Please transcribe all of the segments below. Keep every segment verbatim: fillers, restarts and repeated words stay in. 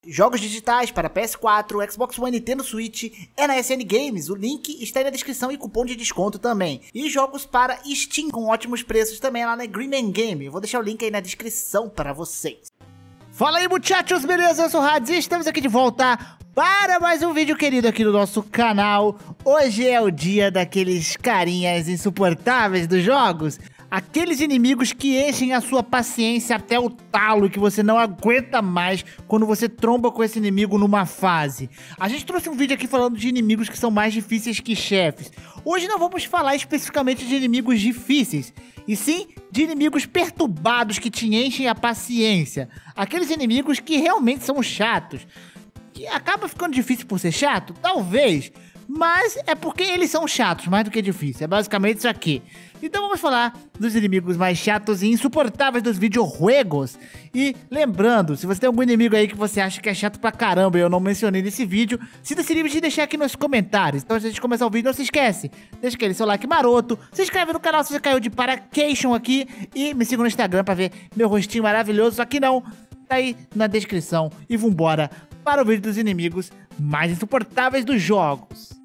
Jogos digitais para P S quatro, Xbox One e Nintendo Switch é na S N Games, o link está aí na descrição e cupom de desconto também. E jogos para Steam com ótimos preços também lá na Green Man Game, eu vou deixar o link aí na descrição para vocês. Fala aí muchachos, beleza? Eu sou o Hades e estamos aqui de volta para mais um vídeo querido aqui no nosso canal. Hoje é o dia daqueles carinhas insuportáveis dos jogos. Aqueles inimigos que enchem a sua paciência até o talo, que você não aguenta mais quando você tromba com esse inimigo numa fase. A gente trouxe um vídeo aqui falando de inimigos que são mais difíceis que chefes. Hoje não vamos falar especificamente de inimigos difíceis, e sim de inimigos perturbados que te enchem a paciência. Aqueles inimigos que realmente são chatos. Que acaba ficando difícil por ser chato? Talvez. Mas é porque eles são chatos, mais do que difícil. É basicamente isso aqui. Então vamos falar dos inimigos mais chatos e insuportáveis dos videojuegos. E lembrando, se você tem algum inimigo aí que você acha que é chato pra caramba e eu não mencionei nesse vídeo, sinta-se livre de deixar aqui nos comentários. Então antes de começar o vídeo, não se esquece, deixa aquele seu like maroto, se inscreve no canal se você caiu de paraquetion aqui e me siga no Instagram pra ver meu rostinho maravilhoso. Aqui não, tá aí na descrição. E vambora para o vídeo dos inimigos mais insuportáveis dos jogos.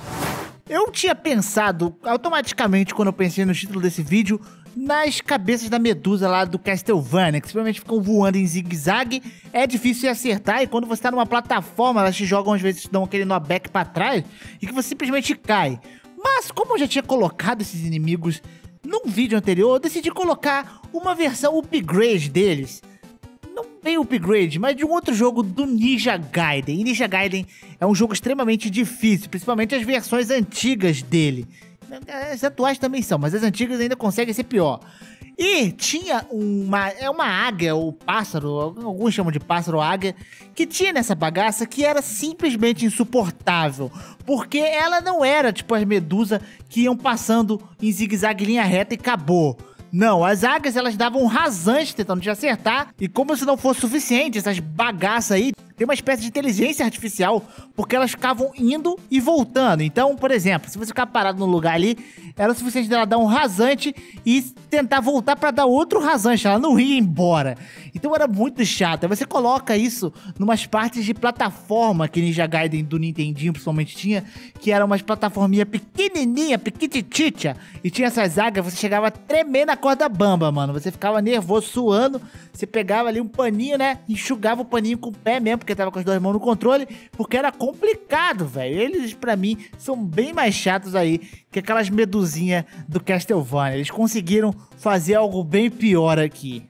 Eu tinha pensado automaticamente, quando eu pensei no título desse vídeo, nas cabeças da Medusa lá do Castlevania, que simplesmente ficam voando em zigue-zague, é difícil de acertar, e quando você tá numa plataforma, elas te jogam, às vezes, te dão aquele knockback pra trás, e que você simplesmente cai. Mas, como eu já tinha colocado esses inimigos num vídeo anterior, eu decidi colocar uma versão upgrade deles. Não bem upgrade, mas de um outro jogo do Ninja Gaiden. E Ninja Gaiden é um jogo extremamente difícil, principalmente as versões antigas dele. As atuais também são, mas as antigas ainda conseguem ser pior. E tinha uma, é uma águia ou pássaro, alguns chamam de pássaro ou águia, que tinha nessa bagaça que era simplesmente insuportável. Porque ela não era tipo as medusas que iam passando em zigue-zague linha reta e acabou. Não, as águias elas davam um rasante tentando te acertar, e como se não fosse suficiente, essas bagaças aí tem uma espécie de inteligência artificial, porque elas ficavam indo e voltando. Então, por exemplo, se você ficar parado no lugar ali, era o suficiente dela dar um rasante e tentar voltar pra dar outro rasante, ela não ia embora. Então era muito chato. Aí você coloca isso numas partes de plataforma que Ninja Gaiden do Nintendinho principalmente tinha, que eram umas plataforminhas pequenininha, pequitititia, e tinha essas águias, você chegava a tremer na corda bamba, mano. Você ficava nervoso, suando, você pegava ali um paninho, né, enxugava o paninho com o pé mesmo, porque tava com as duas mãos no controle, porque era complicado, velho. Eles, pra mim, são bem mais chatos aí que aquelas medusinhas do Castlevania. Eles conseguiram fazer algo bem pior aqui.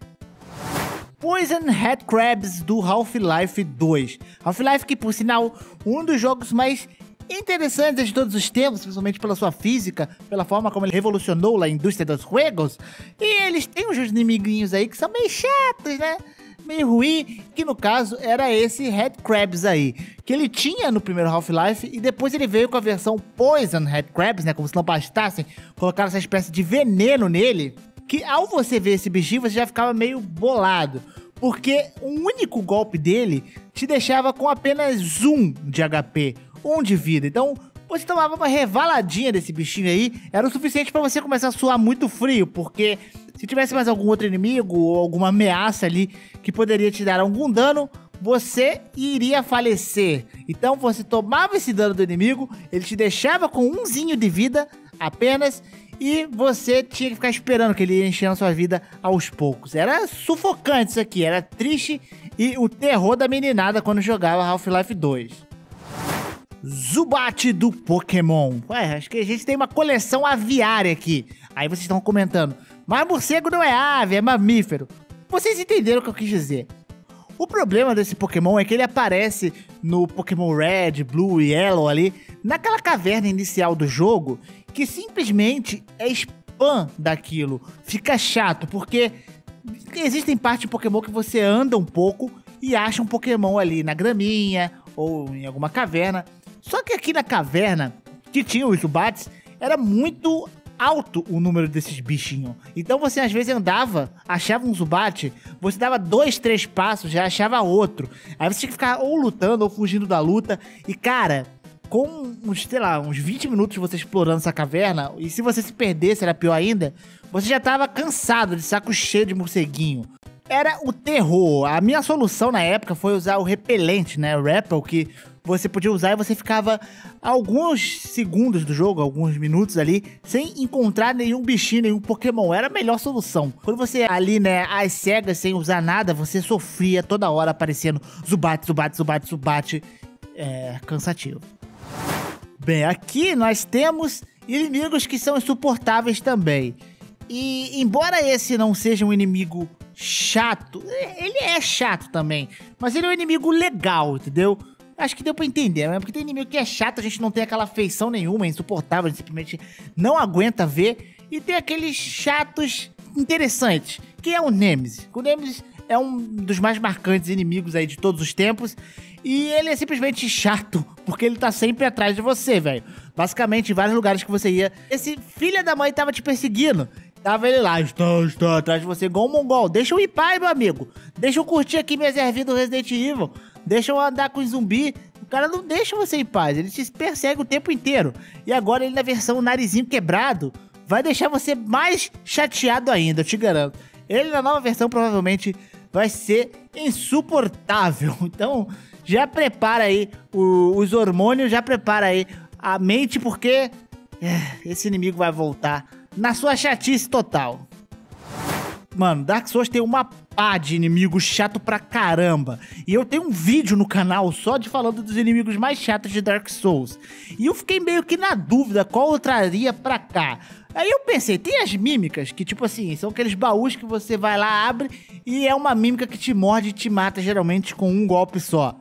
Poison Headcrabs do Half-Life dois. Half-Life que, por sinal, um dos jogos mais interessantes de todos os tempos, principalmente pela sua física, pela forma como ele revolucionou a indústria dos jogos. E eles têm uns inimiguinhos aí que são meio chatos, né? Meio ruim, que no caso era esse Headcrabs aí, que ele tinha no primeiro Half-Life e depois ele veio com a versão Poison Headcrabs, né, como se não bastassem, colocaram essa espécie de veneno nele, que ao você ver esse bichinho você já ficava meio bolado, porque um único golpe dele te deixava com apenas um de H P, um de vida. Então você tomava uma revaladinha desse bichinho aí, era o suficiente pra você começar a suar muito frio, porque se tivesse mais algum outro inimigo ou alguma ameaça ali que poderia te dar algum dano, você iria falecer. Então você tomava esse dano do inimigo, ele te deixava com umzinho de vida apenas, e você tinha que ficar esperando que ele ia enchendo a sua vida aos poucos. Era sufocante isso aqui, era triste e o terror da meninada quando jogava Half-Life dois. Zubat do Pokémon. Ué, acho que a gente tem uma coleção aviária aqui. Aí vocês estão comentando, mas morcego não é ave, é mamífero. Vocês entenderam o que eu quis dizer. O problema desse Pokémon é que ele aparece no Pokémon Red, Blue e Yellow ali, naquela caverna inicial do jogo, que simplesmente é spam daquilo. Fica chato, porque existem partes de Pokémon que você anda um pouco e acha um Pokémon ali na graminha ou em alguma caverna. Só que aqui na caverna, que tinha os Zubats, era muito alto o número desses bichinhos. Então você às vezes andava, achava um Zubat, você dava dois, três passos, já achava outro. Aí você tinha que ficar ou lutando ou fugindo da luta. E cara, com uns, sei lá, uns vinte minutos você explorando essa caverna, e se você se perdesse, era pior ainda, você já tava cansado, de saco cheio de morceguinho. era o terror. A minha solução na época foi usar o repelente, né? O Rappel, que você podia usar e você ficava alguns segundos do jogo, alguns minutos ali, sem encontrar nenhum bichinho, nenhum Pokémon. Era a melhor solução. Quando você ali, né, às cegas, sem usar nada, você sofria toda hora aparecendo Zubat, Zubat, Zubat, Zubat. É cansativo. Bem, aqui nós temos inimigos que são insuportáveis também. E embora esse não seja um inimigo chato, ele é chato também, mas ele é um inimigo legal, entendeu? Acho que deu pra entender, né? Porque tem inimigo que é chato, a gente não tem aquela afeição nenhuma, é insuportável, a gente simplesmente não aguenta ver. E tem aqueles chatos interessantes, que é o Nemesis. O Nemesis é um dos mais marcantes inimigos aí de todos os tempos. E ele é simplesmente chato, porque ele tá sempre atrás de você, velho. Basicamente, em vários lugares que você ia, esse filho da mãe tava te perseguindo. Tava ele lá, estou, estou atrás de você, igual um mongol. Deixa eu ir pai, meu amigo. Deixa eu curtir aqui minhas ervinhas do Resident Evil. Deixa eu andar com zumbi. O cara não deixa você em paz, ele te persegue o tempo inteiro. E agora ele na versão narizinho quebrado vai deixar você mais chateado ainda, eu te garanto. Ele na nova versão provavelmente vai ser insuportável. Então já prepara aí o, os hormônios, já prepara aí a mente, porque é, esse inimigo vai voltar na sua chatice total. Mano, Dark Souls tem uma pá de inimigos chato pra caramba. E eu tenho um vídeo no canal só de falando dos inimigos mais chatos de Dark Souls. E eu fiquei meio que na dúvida qual eu traria pra cá. Aí eu pensei, tem as mímicas, que tipo assim, são aqueles baús que você vai lá, abre, e é uma mímica que te morde e te mata geralmente com um golpe só.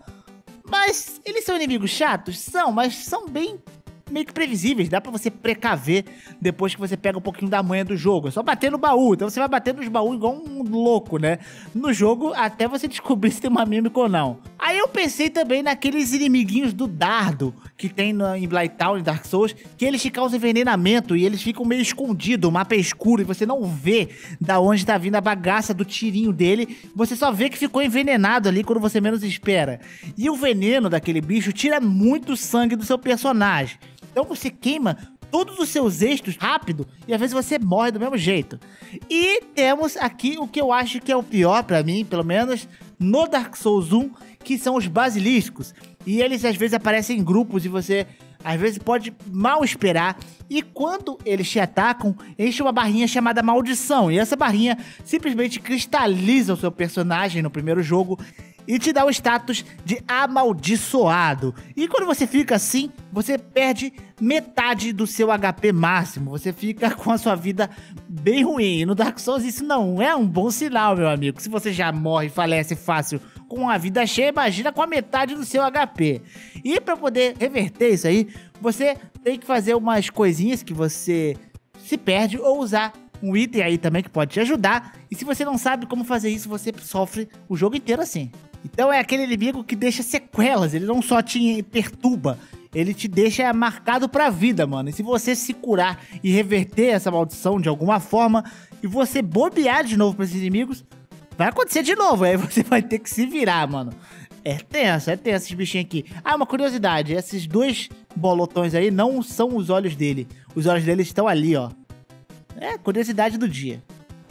Mas eles são inimigos chatos? São, mas são bem meio que previsíveis, dá pra você precaver depois que você pega um pouquinho da manha do jogo. É só bater no baú, então você vai bater nos baús igual um louco, né? No jogo, até você descobrir se tem uma mímica ou não. Aí eu pensei também naqueles inimiguinhos do dardo que tem no, em Blighttown, em Dark Souls, que eles te causam envenenamento e eles ficam meio escondidos, o mapa é escuro e você não vê da onde tá vindo a bagaça do tirinho dele, você só vê que ficou envenenado ali quando você menos espera. E o veneno daquele bicho tira muito sangue do seu personagem. Então você queima todos os seus eixos rápido e às vezes você morre do mesmo jeito. E temos aqui o que eu acho que é o pior pra mim, pelo menos no Dark Souls um, que são os basiliscos. E eles às vezes aparecem em grupos e você às vezes pode mal esperar. E quando eles te atacam, enche uma barrinha chamada maldição. E essa barrinha simplesmente cristaliza o seu personagem no primeiro jogo e te dá o status de amaldiçoado. E quando você fica assim, você perde metade do seu H P máximo. Você fica com a sua vida bem ruim. E no Dark Souls isso não é um bom sinal, meu amigo. Se você já morre e falece fácil com a vida cheia, imagina com a metade do seu H P. E para poder reverter isso aí, você tem que fazer umas coisinhas que você se perde ou usar um item aí também que pode te ajudar. E se você não sabe como fazer isso, você sofre o jogo inteiro assim. Então é aquele inimigo que deixa sequelas, ele não só te perturba, ele te deixa marcado pra vida, mano. E se você se curar e reverter essa maldição de alguma forma, e você bobear de novo pra esses inimigos, vai acontecer de novo, aí você vai ter que se virar, mano. É tenso, é tenso esses bichinhos aqui. Ah, uma curiosidade, esses dois bolotões aí não são os olhos dele. Os olhos dele estão ali, ó. É, curiosidade do dia.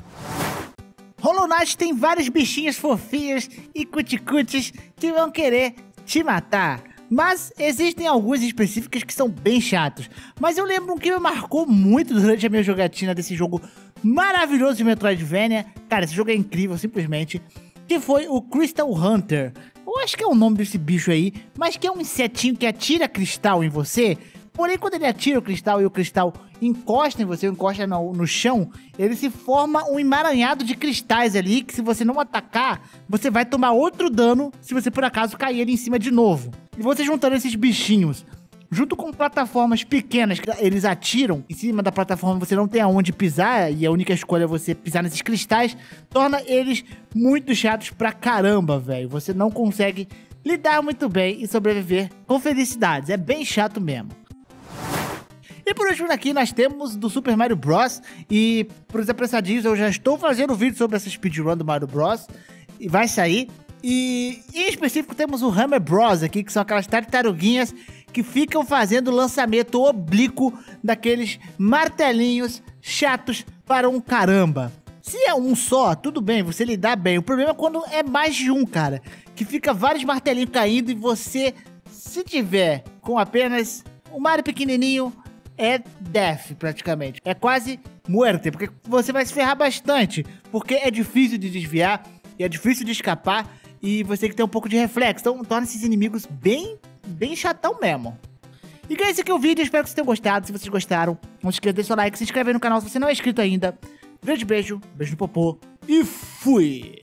Hollow Knight tem vários bichinhos fofinhos e cuticutes que vão querer te matar. Mas existem alguns específicos que são bem chatos. Mas eu lembro um que me marcou muito durante a minha jogatina desse jogo maravilhoso de Metroidvania. Cara, esse jogo é incrível, simplesmente. Que foi o Crystal Hunter. Eu acho que é o nome desse bicho aí, mas que é um insetinho que atira cristal em você. Porém, quando ele atira o cristal e o cristal encosta em você, encosta no, no chão, ele se forma um emaranhado de cristais ali, que se você não atacar, você vai tomar outro dano se você por acaso cair ele em cima de novo. E você juntando esses bichinhos, junto com plataformas pequenas que eles atiram, em cima da plataforma você não tem aonde pisar, e a única escolha é você pisar nesses cristais, torna eles muito chatos pra caramba, velho. Você não consegue lidar muito bem e sobreviver com felicidades, é bem chato mesmo. E por último aqui nós temos do Super Mario Bros. E para os apressadinhos eu já estou fazendo vídeo sobre essa speedrun do Mario Bros. E vai sair. E em específico temos o Hammer Bros aqui, que são aquelas tartaruguinhas que ficam fazendo o lançamento oblíquo daqueles martelinhos chatos para um caramba. Se é um só, tudo bem, você lidar bem. O problema é quando é mais de um, cara. Que fica vários martelinhos caindo e você, se tiver com apenas um Mario pequenininho, é death praticamente. É quase muerte, porque você vai se ferrar bastante. Porque é difícil de desviar e é difícil de escapar. E você tem que ter um pouco de reflexo. Então torna esses inimigos bem, bem chatão mesmo. E galera, esse aqui é o vídeo. Espero que vocês tenham gostado. Se vocês gostaram, não se esqueça de deixar seu like, se inscreve aí no canal se você não é inscrito ainda. Grande beijo, beijo no popô e fui!